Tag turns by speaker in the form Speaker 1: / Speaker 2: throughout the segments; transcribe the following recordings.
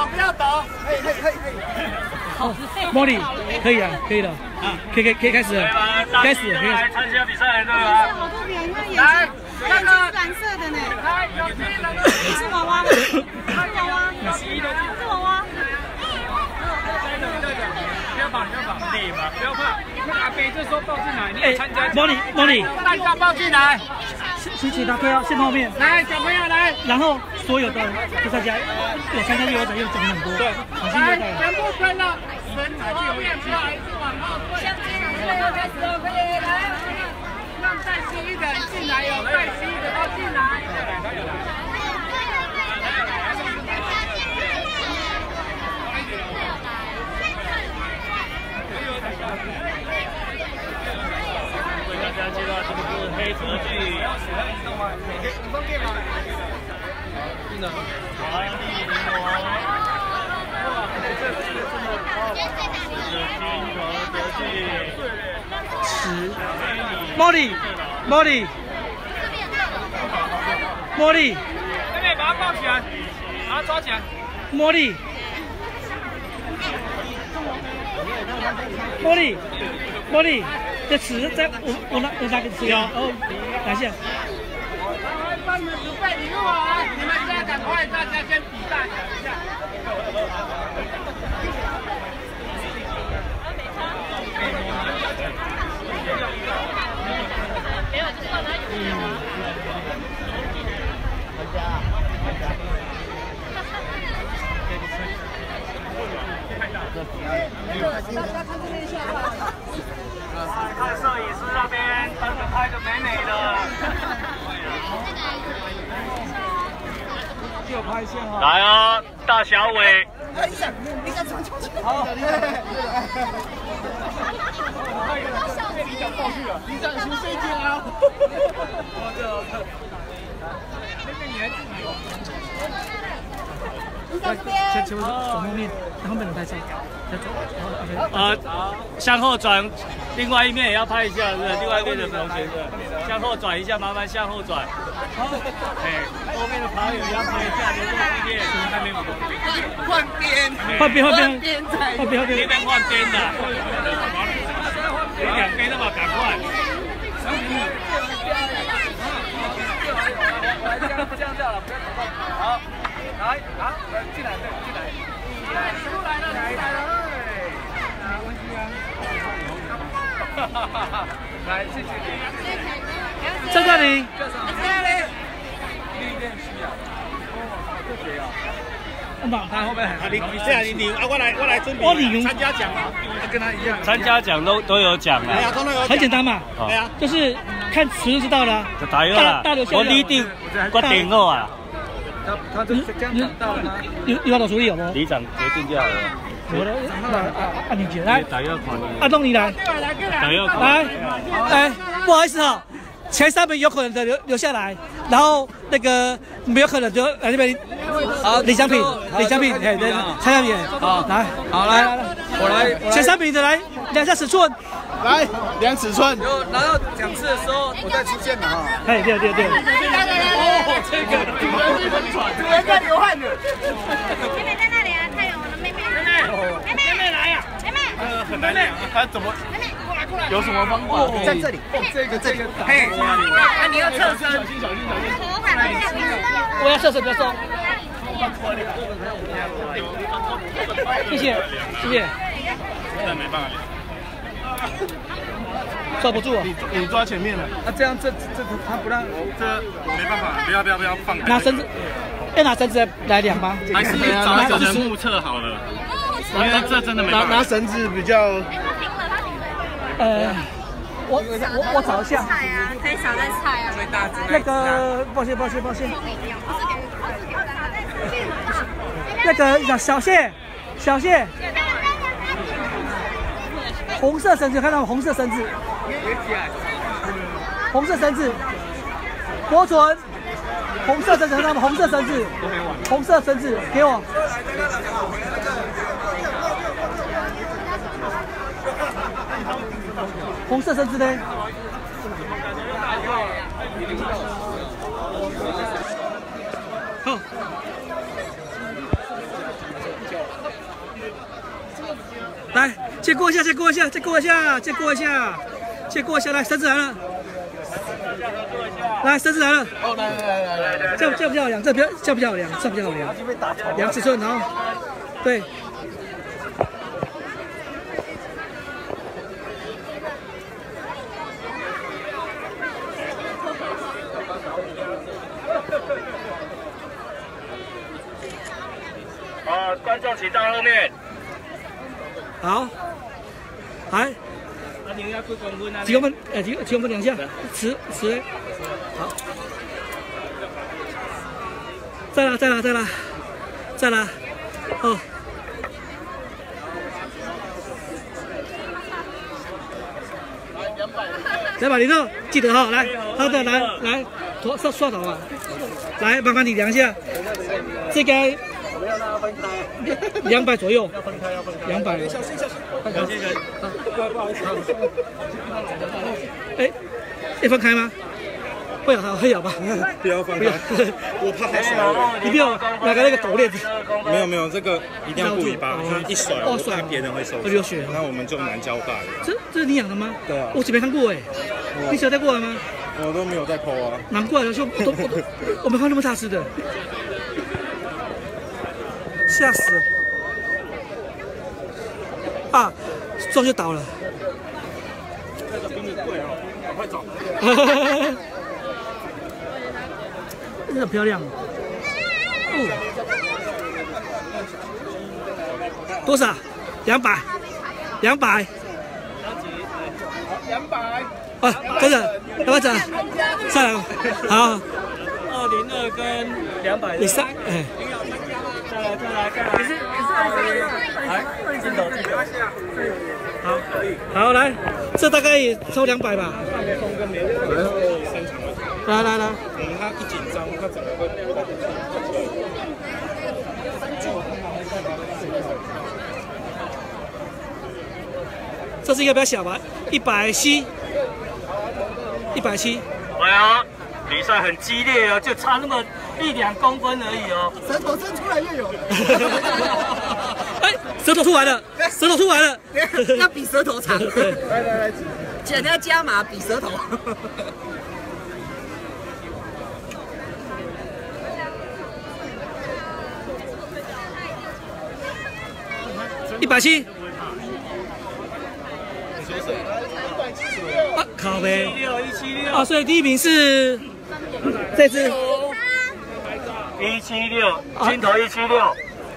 Speaker 1: 不要抖。
Speaker 2: 哦，茉莉，可以了，可以了，可以开始了，开始了，可以。
Speaker 3: 来参加比赛对吧？
Speaker 4: 好多人，那眼睛蓝色的呢。是娃娃吗？是娃娃，是娃娃。
Speaker 1: 不要绑，累嘛，不要怕。阿飞这时候抱进来，你也参加。
Speaker 2: 茉莉，
Speaker 1: 大家抱进来。
Speaker 2: 请他推到线后面。
Speaker 1: 来，小朋友来。
Speaker 2: 然后所有的就大家有参加游泳者又奖很多。对，
Speaker 1: 来，全部跟了。绳子后面不好意思往后退。要开始了，快点来。让带新一的人进来，有带新的都进来。
Speaker 3: 为大家介绍这个是黑泽剧。华丽玲珑。
Speaker 2: 茉莉，
Speaker 1: 妹妹把它抱起来，把它抓起来。
Speaker 2: 茉莉，这词在我拿个词哦，拿下。
Speaker 1: 帮你们准备礼物啊！你们现在赶快，大家先比大小一下。
Speaker 4: 没有，就是让他有。
Speaker 3: 看摄影师那边，等着拍的美美的。
Speaker 1: 就拍线哦。
Speaker 3: 来啊，大小伟。
Speaker 1: 你敢冲出去？好。你想抱去了？你想先睡觉啊？
Speaker 2: 先全部走后面，然后面拍摄，再走。
Speaker 3: 向后转，另外一面也要拍一下，是不是？另外一面的同学是向后转一下，麻烦向后转。好，哎，后面的跑友要拍一下，留作纪念。还没有
Speaker 1: 换边，
Speaker 3: 那边换边的，有两边的嘛，赶快。
Speaker 1: 这样了，不要走动。好，来，进来，出来了，没关系啊。来，谢谢你。
Speaker 2: 在这里。
Speaker 1: 他后面很，你领啊，我来准备。
Speaker 2: 我领
Speaker 1: 参加奖啊，跟他一样。
Speaker 3: 参加奖都有奖啊。
Speaker 2: 很简单嘛。
Speaker 3: 对啊，
Speaker 2: 就是看词就知道了。
Speaker 3: 就大约啦。我你定，我定好啊。
Speaker 1: 他就是这样长大的吗？
Speaker 2: 有要到处理有不？
Speaker 3: 里长决定就好了。
Speaker 2: 我的，你姐来。
Speaker 3: 大约看。
Speaker 2: 阿东你来。
Speaker 3: 大约
Speaker 2: 来，不好意思哈。前3名有可能的留下来，然后那个没有可能就来这边。好，李香品，哎，对，蔡香品，好，来，我来，前3名的来量下尺寸，
Speaker 1: 来量尺寸，拿到奖次的时候我再出现了哈。
Speaker 2: 哎，对。
Speaker 1: 哦，这个主人在流汗呢。
Speaker 4: 妹妹在那里啊，太阳我的妹妹。妹妹来呀，妹妹。
Speaker 1: 很难量，他怎么？过来，有什么方法？在这里。这个，嘿，那你要侧身。小心。
Speaker 2: 我要侧身，不要松。谢谢。
Speaker 3: 真的没办法。
Speaker 2: 抓不住啊！
Speaker 1: 你抓前面了。啊，这样这他不让，
Speaker 3: 这没办法，不要放。
Speaker 2: 拿绳子，要拿绳子来量吗？
Speaker 3: 还是找一个人目测好了？因为这真的没办法。
Speaker 1: 拿绳子比较。
Speaker 2: 我找一下。
Speaker 4: 菜啊，可以少在菜啊。
Speaker 2: 那个，抱歉。那个小谢，红色绳子，看到吗？红色绳子，博存，红色绳子，看到吗？红色绳子，给我。红色绳子呢？好。 借过一下，借过一下，借过一下，借过一下，借过一下，来，绳子来了，来，绳子来了。哦，来，这样比较量，这样比较量，这样比较量，量尺寸，然后，对。
Speaker 3: 好，观众请到后面。
Speaker 2: 好，来。几公分？几公分2下，10，好。再来，哦。206，记得哈，来，好的，来，刷头啊，来，麻烦你量一下，这个。200左右，200。不好意思。哎，要分开吗？会咬吧？
Speaker 5: 不要分开，我怕它甩。
Speaker 2: 你不要拿个那个狗链子。
Speaker 5: 没有，这个一定要顾尾巴，它一甩，我怕别人会受伤。
Speaker 2: 流血，
Speaker 5: 那我们就难交代了。
Speaker 2: 这是你养的吗？
Speaker 5: 对啊。
Speaker 2: 我没看过哎，你小带过来吗？
Speaker 5: 我都没有在抠啊。
Speaker 2: 难怪了，我没看那么大只的。吓死了！啊，撞就倒了。
Speaker 5: 这个比你贵哦，赶快找。
Speaker 2: 真的漂亮。哦。多少？200。200。啊，真的，要不要涨？上来，好。
Speaker 3: 202跟200。
Speaker 2: 你上，哎。
Speaker 3: 再来看，来，镜头，
Speaker 2: 好，来，这大概也抽200吧。来，
Speaker 5: 他一紧张，他整个会。
Speaker 2: 这是一个比较小吧，170。
Speaker 3: 哎呀，比赛很激烈哦，就差那么1-2公分而已哦。
Speaker 6: 舌头伸出来就有了。
Speaker 2: 哎，舌头出来了，
Speaker 6: 要比舌头长。来，减要加码比舌头。
Speaker 2: 170。啊，靠呗。
Speaker 3: 176。
Speaker 2: 啊，所以第1名是这只。
Speaker 3: 176，金头176。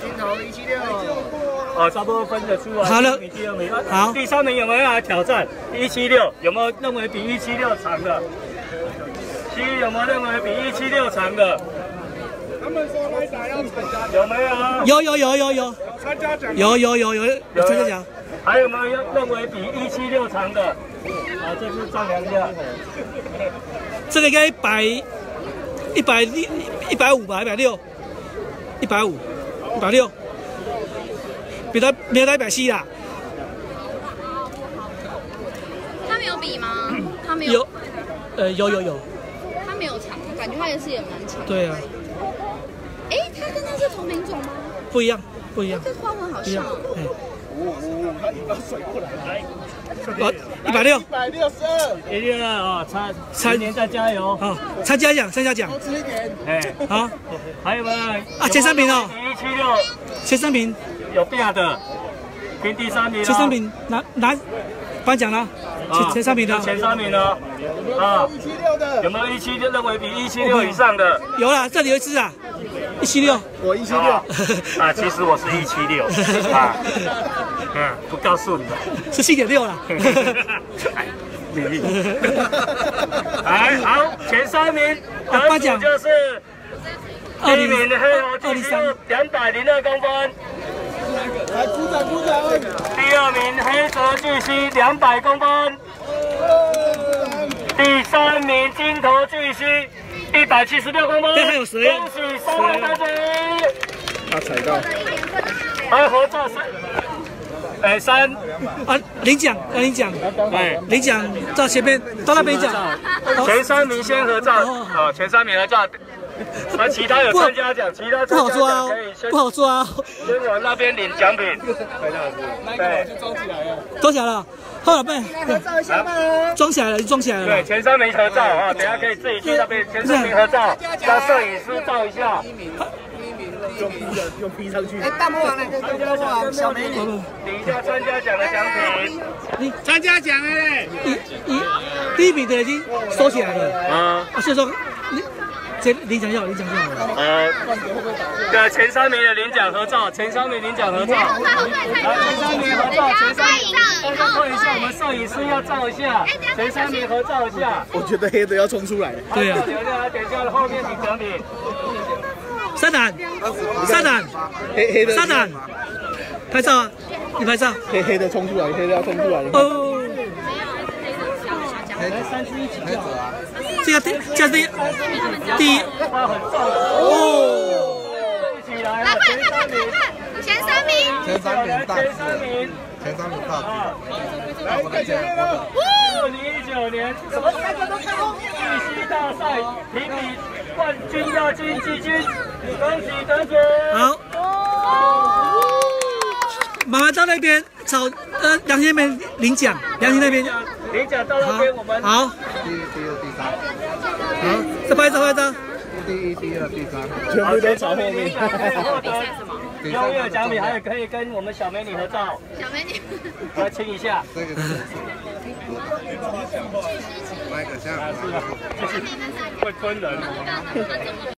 Speaker 3: 哦，差不多分得出来。
Speaker 2: 好了，
Speaker 3: 第2名。
Speaker 2: 好，
Speaker 3: 第3名有没有来挑战176？有没有认为比176长的？有没有认为比176长的？他们说来打要有没有？
Speaker 2: 有。参加奖。有参加奖。
Speaker 3: 还有没有认为比176长的？啊，这次丈量一下。
Speaker 2: 这个应该150吧，150，160，比他没有到170啦。
Speaker 4: 他没有比吗？他没有。
Speaker 2: 有。
Speaker 4: 他没有长，感觉他也是蛮长。
Speaker 2: 对啊。
Speaker 4: 哎，他跟他是同品种吗？
Speaker 2: 不一样。
Speaker 4: 这花纹好像。
Speaker 5: 他一把甩过来。
Speaker 2: 160。
Speaker 3: 162啊，差年再加油
Speaker 2: 啊！参加奖。
Speaker 5: 多吃一点。
Speaker 3: 哎，
Speaker 2: 好，
Speaker 3: 还有没有？
Speaker 2: 啊，前3名哦。
Speaker 3: 176。
Speaker 2: 前3名。
Speaker 3: 有变的，评第3名。
Speaker 2: 前3名拿颁奖了。前3名的。
Speaker 3: 前3名呢？啊，176的。有没有176认为比176以上的？
Speaker 2: 有啦，这里有一只啊，176。
Speaker 5: 我176。
Speaker 3: 啊，其实我是176啊。不告诉你了，
Speaker 2: 是7.6啦。
Speaker 3: 秘密。来，好，前3名得主就是第1名的黑猴巨蜥202公分，
Speaker 5: 来鼓掌。
Speaker 3: 第2名黑蛇巨蜥200公分，第3名金头巨蜥176公分。
Speaker 2: 还有谁？
Speaker 3: 恭喜3位得主！
Speaker 5: 他踩到。
Speaker 3: 还合照3
Speaker 2: 啊，领奖，领奖到前面，到那边讲。
Speaker 3: 前3名先合照，前3名合照， 那其他有参加奖，其他
Speaker 2: 不好抓哦，不好抓哦。
Speaker 3: 先往那边领奖品。对，
Speaker 2: 装起来了，后来被装起来了，装起来了。
Speaker 3: 对，前3名合照啊，等下可以自己去那边前3名合照，让摄影师照一下。
Speaker 5: 用 P 上去。
Speaker 6: 哎，大魔王呢？大魔王，小美女，
Speaker 3: 领一下参加奖的奖品。
Speaker 1: 参加奖的嘞，
Speaker 2: 第1名的已经收起来了。
Speaker 3: 啊，
Speaker 2: 所以说领奖就好，领奖就好了。
Speaker 3: 对，前3名的领奖合照，前3名领奖合照。来，前3名合照，前3名照一下，我们摄影师要照一下，前3名合照一下。
Speaker 5: 我觉得黑的要冲出来。
Speaker 2: 对啊。
Speaker 3: 等一下，后面领奖品。
Speaker 2: 三胆，
Speaker 5: 黑的，
Speaker 2: 三胆，拍照啊！你拍照。
Speaker 5: 黑的冲出来，黑的要冲出来。
Speaker 2: 哦。
Speaker 3: 来，3只一起跳。
Speaker 2: 这个第一。哦。
Speaker 3: 一起来，前3名。
Speaker 7: 前3名大
Speaker 3: 前3名大2019年什么玉溪大赛评比冠军亚军季军，恭喜得主！
Speaker 2: 好，妈妈到那边找梁先生领奖，梁先生那边
Speaker 3: 领奖到那边我们
Speaker 2: 好。
Speaker 7: 第1、第2、第3。
Speaker 2: 好，再拍照。
Speaker 7: 第1、第2、第3，
Speaker 5: 全部都朝后面。
Speaker 3: 获得优越奖品，还有可以跟我们小美女合照。
Speaker 4: 小美女，
Speaker 3: 来亲一下。
Speaker 7: 这个是那个像。
Speaker 3: 是啊，就是会吞人。